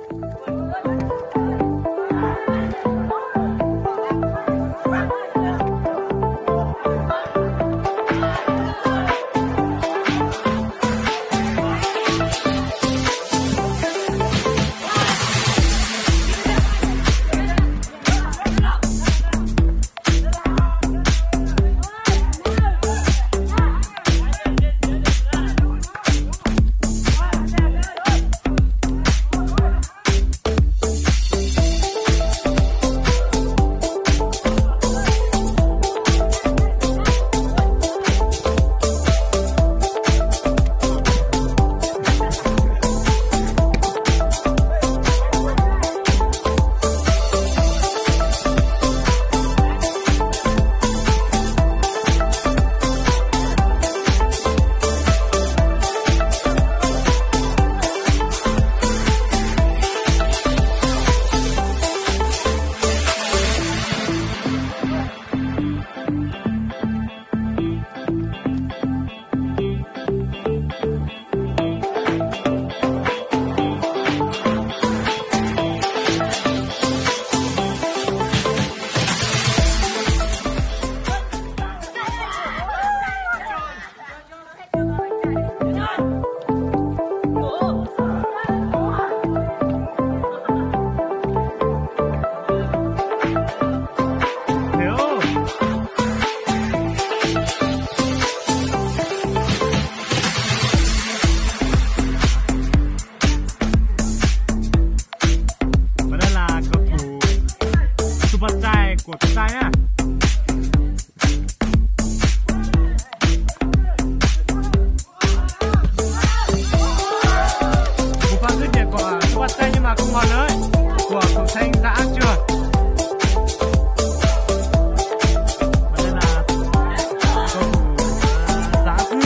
của chúng ta nhá. Một pha dứt điểm của Subatay nhưng mà không còn nữa của cầu Thanh Giã Trường. Và đây là cầu thủ Giã Cư.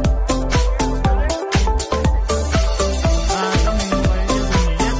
Và cho mình với dừng nghỉ nhé.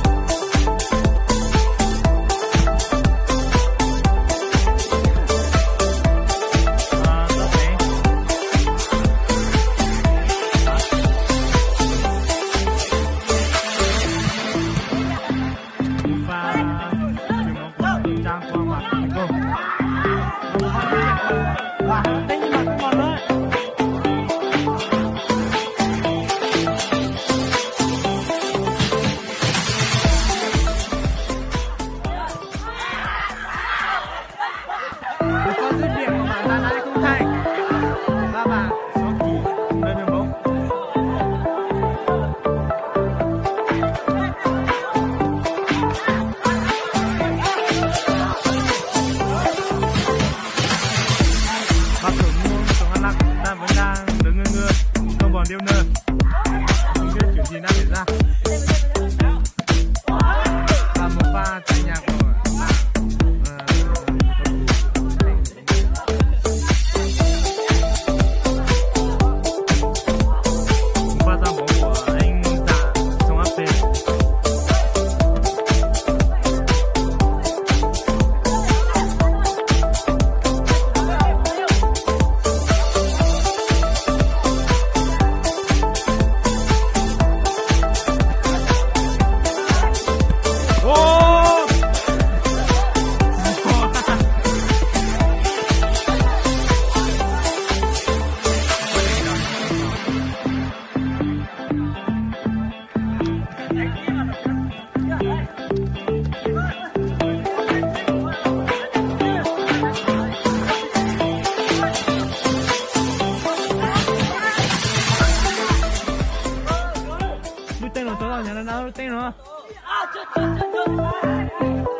Điêu nơ không biết chuyện gì đang xảy ra. Và một pha chạy nhạc của một pha ra bóng của anh Dạ trong áp phê. Tên rồi, tối rồi, nhà nó tên rồi.